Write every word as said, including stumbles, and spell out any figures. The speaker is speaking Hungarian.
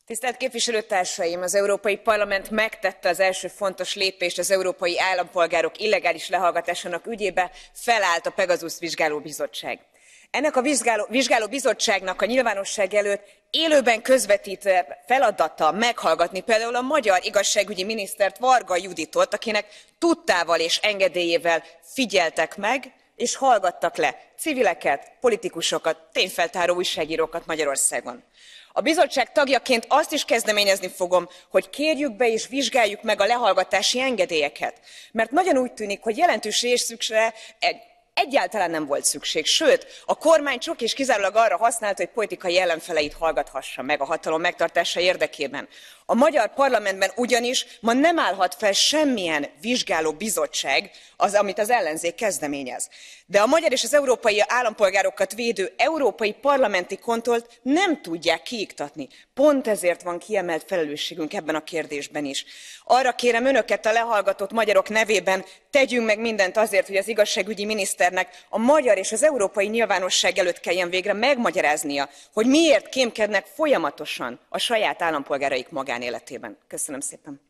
Tisztelt képviselőtársaim! Az Európai Parlament megtette az első fontos lépést az európai állampolgárok illegális lehallgatásának ügyébe, felállt a Pegasus vizsgálóbizottság. Ennek a vizsgáló, vizsgálóbizottságnak a nyilvánosság előtt élőben közvetítve feladata meghallgatni például a magyar igazságügyi minisztert, Varga Juditot, akinek tudtával és engedélyével figyeltek meg és hallgattak le civileket, politikusokat, tényfeltáró újságírókat Magyarországon. A bizottság tagjaként azt is kezdeményezni fogom, hogy kérjük be és vizsgáljuk meg a lehallgatási engedélyeket. Mert nagyon úgy tűnik, hogy jelentős részükre egy egyáltalán nem volt szükség. Sőt, a kormány csak és kizárólag arra használta, hogy politikai ellenfeleit hallgathassa meg a hatalom megtartása érdekében. A magyar parlamentben ugyanis ma nem állhat fel semmilyen vizsgáló bizottság, az, amit az ellenzék kezdeményez. De a magyar és az európai állampolgárokat védő európai parlamenti kontrollt nem tudják kiiktatni. Pont ezért van kiemelt felelősségünk ebben a kérdésben is. Arra kérem önöket a lehallgatott magyarok nevében, tegyünk meg mindent azért, hogy az igazságügyi miniszternek a magyar és az európai nyilvánosság előtt kelljen végre megmagyaráznia, hogy miért kémkednek folyamatosan a saját állampolgáraik magánéletében. Köszönöm szépen.